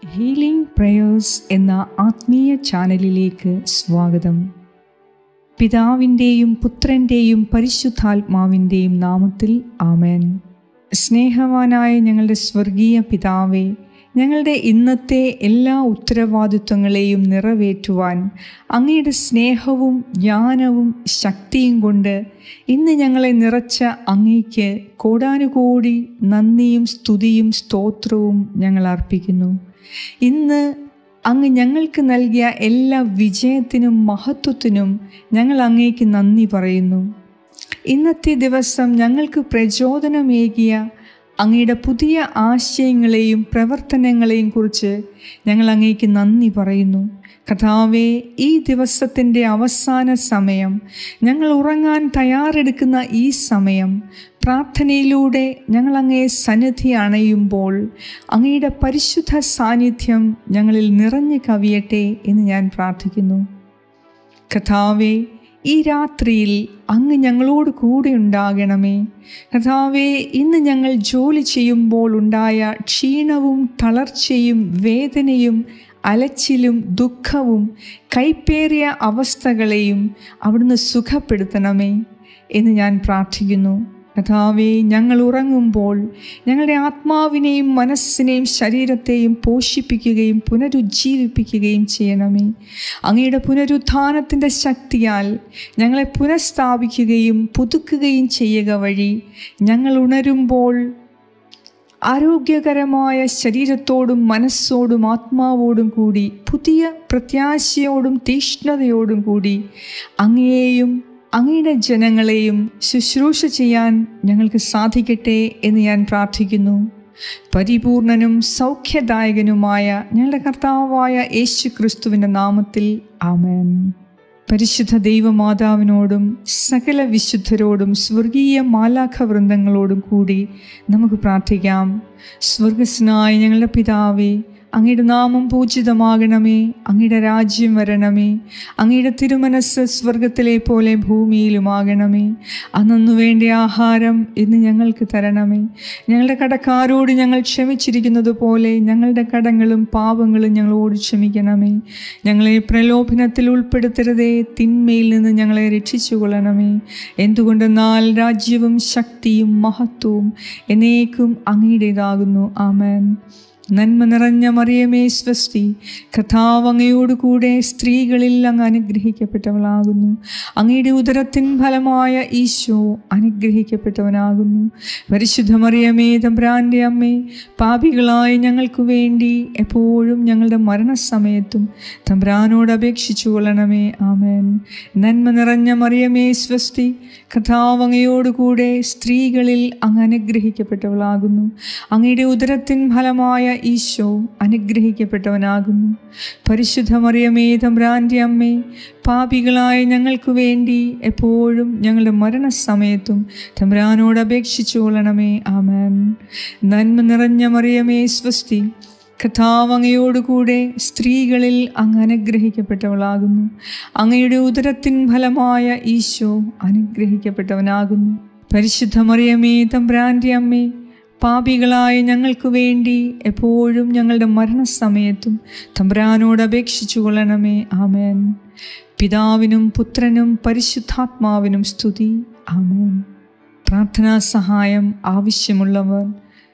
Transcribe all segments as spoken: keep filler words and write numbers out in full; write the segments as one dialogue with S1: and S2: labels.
S1: Healing prayers എന്ന ആത്മീയ ചാനലിലേക്ക് സ്വാഗതം. പിതാവിൻ്റെയും പുത്രൻ്റെയും പരിശുദ്ധാത്മാവിൻ്റെയും നാമത്തിൽ ആമേൻ. സ്നേഹവാനായ ഞങ്ങളുടെ സ്വർഗീയ പിതാവേ, ഞങ്ങളുടെ ഇന്നത്തെ എല്ലാ ഉത്തരവാദിത്വങ്ങളെയും നിറവേറ്റുവാൻ അങ്ങയുടെ സ്നേഹവും ജ്ഞാനവും ശക്തിയും കൊണ്ട് ഇന്ന് ഞങ്ങളെ നിറച്ച അങ്ങയ്ക്ക് കോടാനുകോടി നന്ദിയും സ്തുതിയും സ്തോത്രവും ഞങ്ങൾ അർപ്പിക്കുന്നു. ഇന്ന് അങ്ങ് ഞങ്ങൾക്ക് നൽകിയ എല്ലാ വിജയത്തിനും മഹത്വത്തിനും ഞങ്ങൾ അങ്ങേക്ക് നന്ദി പറയുന്നു. ഇന്നത്തെ ദിവസം ഞങ്ങൾക്ക് പ്രചോദനമേകിയ അങ്ങയുടെ പുതിയ ആശയങ്ങളെയും പ്രവർത്തനങ്ങളെയും കുറിച്ച് ഞങ്ങൾ അങ്ങേക്ക് നന്ദി പറയുന്നു. കർത്താവേ, ഈ ദിവസത്തിൻ്റെ അവസാന സമയം, ഞങ്ങൾ ഉറങ്ങാൻ തയ്യാറെടുക്കുന്ന ഈ സമയം, പ്രാർത്ഥനയിലൂടെ ഞങ്ങൾ അങ്ങയെ സന്നിധി അണയുമ്പോൾ അങ്ങയുടെ പരിശുദ്ധ സാന്നിധ്യം ഞങ്ങളിൽ നിറഞ്ഞു കവിയട്ടെ എന്ന് ഞാൻ പ്രാർത്ഥിക്കുന്നു. കർത്താവേ, ഈ രാത്രിയിൽ അങ്ങ് ഞങ്ങളോട് കൂടെ ഉണ്ടാകണമേ. കർത്താവേ, ഇന്ന് ഞങ്ങൾ ജോലി ചെയ്യുമ്പോൾ ഉണ്ടായ ക്ഷീണവും തളർച്ചയും വേദനയും അലച്ചിലും ദുഃഖവും കൈപ്പേറിയ അവസ്ഥകളെയും അവിടുന്ന് സുഖപ്പെടുത്തണമേ എന്ന് ഞാൻ പ്രാർത്ഥിക്കുന്നു. കർത്താവേ, ഞങ്ങൾ ഉറങ്ങുമ്പോൾ ഞങ്ങളുടെ ആത്മാവിനെയും മനസ്സിനെയും ശരീരത്തെയും പോഷിപ്പിക്കുകയും പുനരുജ്ജീവിപ്പിക്കുകയും ചെയ്യണമേ. അങ്ങയുടെ പുനരുത്ഥാനത്തിൻ്റെ ശക്തിയാൽ ഞങ്ങളെ പുനഃസ്ഥാപിക്കുകയും പുതുക്കുകയും ചെയ്യുക വഴി ഞങ്ങൾ ഉണരുമ്പോൾ ആരോഗ്യകരമായ ശരീരത്തോടും മനസ്സോടും ആത്മാവോടും കൂടി പുതിയ പ്രത്യാശയോടും തീഷ്ണതയോടും കൂടി അങ്ങയെയും അങ്ങയുടെ ജനങ്ങളെയും ശുശ്രൂഷ ചെയ്യാൻ ഞങ്ങൾക്ക് സാധിക്കട്ടെ എന്ന് ഞാൻ പ്രാർത്ഥിക്കുന്നു. പരിപൂർണനും സൗഖ്യദായകനുമായ ഞങ്ങളുടെ കർത്താവായ യേശു ക്രിസ്തുവിൻ്റെ നാമത്തിൽ ആമേൻ. പരിശുദ്ധ ദൈവമാതാവിനോടും സകല വിശുദ്ധരോടും സ്വർഗീയ മാലാഖ വൃന്ദങ്ങളോടും കൂടി നമുക്ക് പ്രാർത്ഥിക്കാം. സ്വർഗസ്നായ ഞങ്ങളുടെ പിതാവേ, അങ്ങയുടെ നാമം പൂജിതമാകണമേ. അങ്ങയുടെ രാജ്യം വരണമേ. അങ്ങയുടെ തിരുമനസ് സ്വർഗത്തിലെ പോലെ ഭൂമിയിലുമാകണമേ. അന്നു വേണ്ട ആഹാരം ഇന്ന് ഞങ്ങൾക്ക് തരണമേ. ഞങ്ങളുടെ കടക്കാരോട് ഞങ്ങൾ ക്ഷമിച്ചിരിക്കുന്നത് പോലെ ഞങ്ങളുടെ കടങ്ങളും പാപങ്ങളും ഞങ്ങളോട് ക്ഷമിക്കണമേ. ഞങ്ങളെ പ്രലോഭനത്തിൽ ഉൾപ്പെടുത്തരുതേ, തിന്മയിൽ നിന്ന് ഞങ്ങളെ രക്ഷിച്ചു കൊള്ളണമേ. എന്തുകൊണ്ടെന്നാൽ രാജ്യവും ശക്തിയും മഹത്വവും എന്നേക്കും അങ്ങയുടേതാകുന്നു. ആമേൻ. നന്മ നിറഞ്ഞ മറിയമേ, സ്വസ്തി, കർത്താവ് അങ്ങയോട് കൂടെ സ്ത്രീകളിൽ അങ്ങ് അനുഗ്രഹിക്കപ്പെട്ടവളാകുന്നു. അങ്ങയുടെ ഉദരത്തിൻ ഫലമായ ഈശോ അനുഗ്രഹിക്കപ്പെട്ടവനാകുന്നു. പരിശുദ്ധ മറിയമേ, തമ്പുരാൻ്റെ അമ്മേ, പാപികളായ ഞങ്ങൾക്ക് വേണ്ടി എപ്പോഴും ഞങ്ങളുടെ മരണസമയത്തും തമ്പുരാനോട് അപേക്ഷിച്ചു കൊള്ളണമേ. ആമേൻ. നന്മ നിറഞ്ഞ മറിയമേ, സ്വസ്തി, കർത്താവ് അങ്ങയോട് കൂടെ സ്ത്രീകളിൽ അങ്ങ് അനുഗ്രഹിക്കപ്പെട്ടവളാകുന്നു. അങ്ങയുടെ ഉദരത്തിൻ ഫലമായ ഈശോ അനുഗ്രഹിക്കപ്പെട്ടവനാകുന്നു. പരിശുദ്ധ മറിയമേ, തമ്പുരാൻ്റെ അമ്മേ, പാപികളായ ഞങ്ങൾക്ക് വേണ്ടി എപ്പോഴും ഞങ്ങളുടെ മരണസമയത്തും തമ്പുരാനോട് അപേക്ഷിച്ചു കൊള്ളണമേ. ആമേൻ. നന്മ നിറഞ്ഞ മറിയമേ, സ്വസ്തി, കർത്താവ് അങ്ങയോടുകൂടെ സ്ത്രീകളിൽ അങ്ങ് അനുഗ്രഹിക്കപ്പെട്ടവളാകുന്നു. അങ്ങയുടെ ഉദരത്തിൻ ഫലമായ ഈശോ അനുഗ്രഹിക്കപ്പെട്ടവനാകുന്നു. പരിശുദ്ധ മറിയമേ, തമ്പുരാൻ്റെ അമ്മേ, പാപികളായ ഞങ്ങൾക്ക് വേണ്ടി എപ്പോഴും ഞങ്ങളുടെ മരണസമയത്തും തമ്പുരാനോട് അപേക്ഷിച്ചു കൊള്ളണമേ. ആമേൻ. പിതാവിനും പുത്രനും പരിശുദ്ധാത്മാവിനും സ്തുതി. ആമേൻ. പ്രാർത്ഥനാ സഹായം ആവശ്യമുള്ളവർ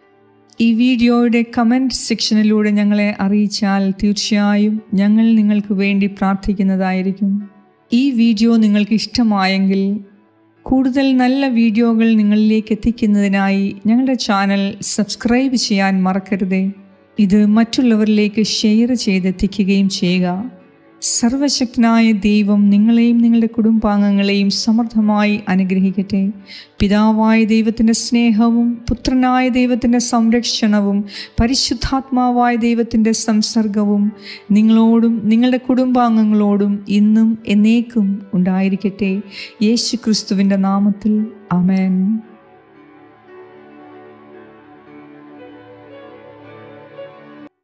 S1: ഈ വീഡിയോയുടെ കമൻറ്റ് സെക്ഷനിലൂടെ ഞങ്ങളെ അറിയിച്ചാൽ തീർച്ചയായും ഞങ്ങൾ നിങ്ങൾക്ക് വേണ്ടി പ്രാർത്ഥിക്കുന്നതായിരിക്കും. ഈ വീഡിയോ നിങ്ങൾക്ക് ഇഷ്ടമായെങ്കിൽ കൂടുതൽ നല്ല വീഡിയോകൾ നിങ്ങളിലേക്ക് എത്തിക്കുന്നതിനായി ഞങ്ങളുടെ ചാനൽ സബ്സ്ക്രൈബ് ചെയ്യാൻ മറക്കരുതേ. ഇത് മറ്റുള്ളവരിലേക്ക് ഷെയർ ചെയ്തെത്തിക്കുകയും ചെയ്യുക. സർവശക്തനായ ദൈവം നിങ്ങളെയും നിങ്ങളുടെ കുടുംബാംഗങ്ങളെയും സമൃദ്ധമായി അനുഗ്രഹിക്കട്ടെ. പിതാവായ ദൈവത്തിൻ്റെ സ്നേഹവും പുത്രനായ ദൈവത്തിൻ്റെ സംരക്ഷണവും പരിശുദ്ധാത്മാവായ ദൈവത്തിൻ്റെ സംസർഗവും നിങ്ങളോടും നിങ്ങളുടെ കുടുംബാംഗങ്ങളോടും ഇന്നും എന്നേക്കും ഉണ്ടായിരിക്കട്ടെ. യേശു ക്രിസ്തുവിൻ്റെ നാമത്തിൽ ആമേൻ.